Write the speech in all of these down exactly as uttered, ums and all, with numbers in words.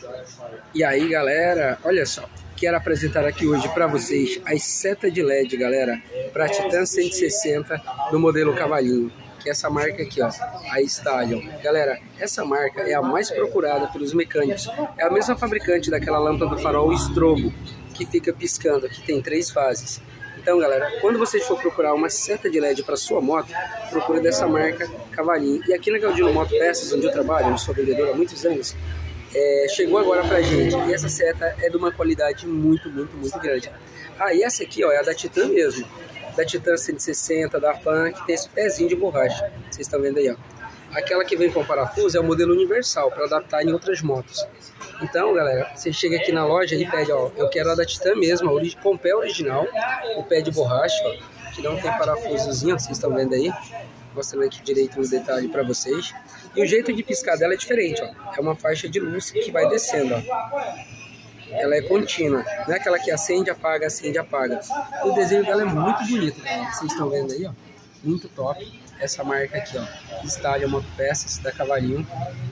E aí, galera, olha só, quero apresentar aqui hoje para vocês as setas de L E D, galera, para Titan cento e sessenta no modelo Cavalinho, que é essa marca aqui, ó, a Stallion. Galera, essa marca é a mais procurada pelos mecânicos. É a mesma fabricante daquela lâmpada do farol Strobo, que fica piscando, que tem três fases. Então, galera, quando vocês for procurar uma seta de L E D para sua moto, procure dessa marca Cavalinho. E aqui na Galdino Moto Peças, onde eu trabalho, eu sou vendedor há muitos anos, é, chegou agora pra gente. E essa seta é de uma qualidade muito, muito, muito grande. Ah, e essa aqui, ó, é a da Titan mesmo. Da Titan cento e sessenta, da Fan, que tem esse pezinho de borracha. Vocês estão vendo aí, ó. Aquela que vem com parafuso é o modelo universal, para adaptar em outras motos. Então, galera, você chega aqui na loja e pede, ó, eu quero a da Titan mesmo, a origi com pé original, o pé de borracha, ó, que não tem parafusozinho, vocês estão vendo aí. Mostrando aqui direito no detalhe para vocês. E o jeito de piscar dela é diferente, ó. É uma faixa de luz que vai descendo, ó. Ela é contínua, não é aquela que acende, apaga, acende, apaga. O desenho dela é muito bonito, galera. Vocês estão vendo aí, ó. Muito top. Essa marca aqui, ó, Stallion Motopeças, da Cavalinho.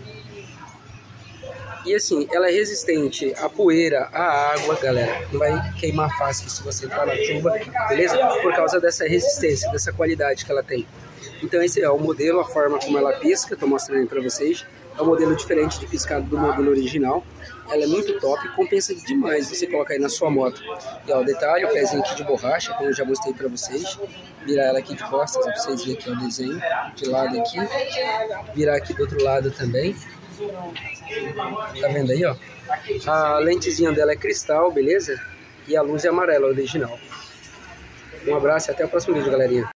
E assim, ela é resistente à poeira, à água, galera. Não vai queimar fácil se você entrar na chuva, beleza? Por causa dessa resistência, dessa qualidade que ela tem. Então esse é o modelo, a forma como ela pisca, estou mostrando para vocês. É um modelo diferente de piscado do modelo original. Ela é muito top, compensa demais você colocar aí na sua moto. E ó, o detalhe, o pezinho aqui de borracha, como eu já mostrei para vocês. Virar ela aqui de costas, para vocês verem aqui ó, o desenho. De lado aqui. Virar aqui do outro lado também. Tá vendo aí, ó? A lentezinha dela é cristal, beleza? E a luz é amarela, original. Um abraço e até o próximo vídeo, galerinha.